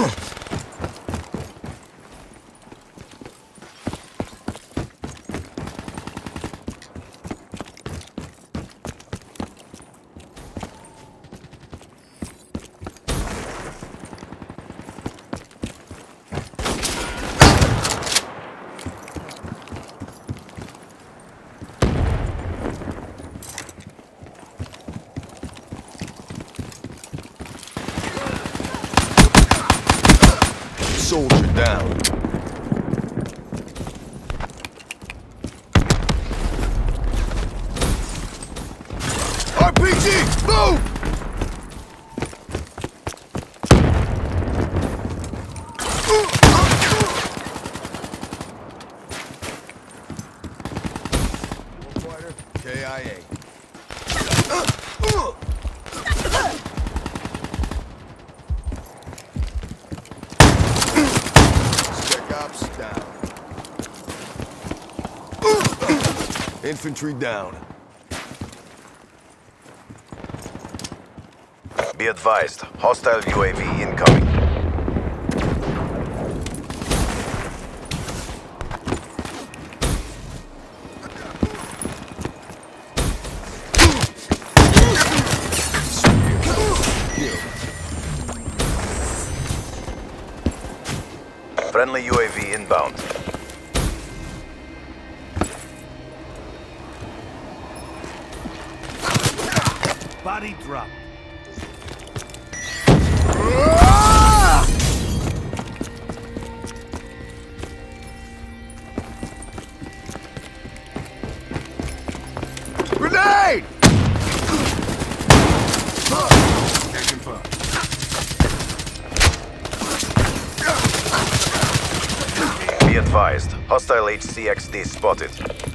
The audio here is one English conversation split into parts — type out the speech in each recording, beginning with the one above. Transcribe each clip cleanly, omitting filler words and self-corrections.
Soldier down. RPG, move! Warfighter, KIA. Down. Infantry down. Be advised, hostile UAV incoming. Friendly UAV inbound. Body drop. Grenade! Be advised, hostile HCXD spotted.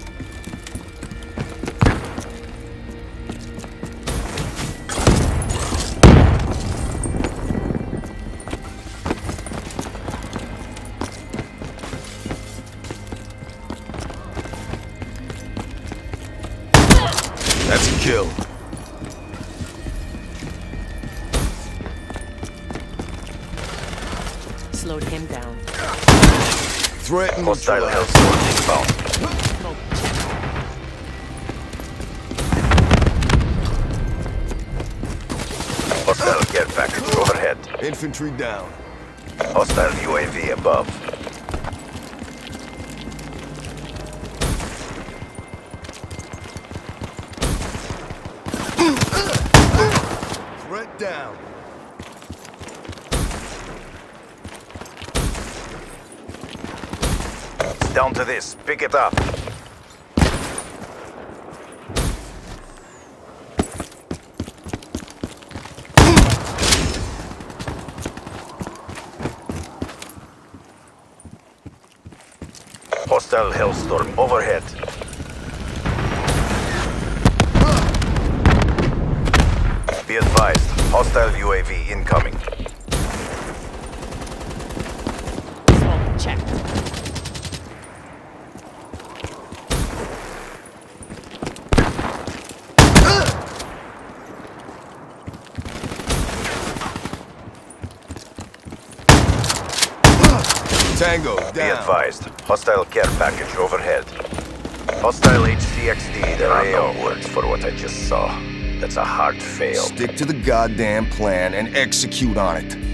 That's a kill. Slowed him down. Threat Hostile neutralized. Hellstorm inbound. Smoke check. Hostile care package overhead. Infantry down. Hostile UAV above. Threat down. It's down to this. Pick it up. Hostile Hellstorm overhead. Be advised, hostile UAV incoming. Smoke check. Tango Be down. advised, hostile care package overhead. Hostile HCXD, there are no words for what I just saw. That's a hard fail. Stick to the goddamn plan and execute on it.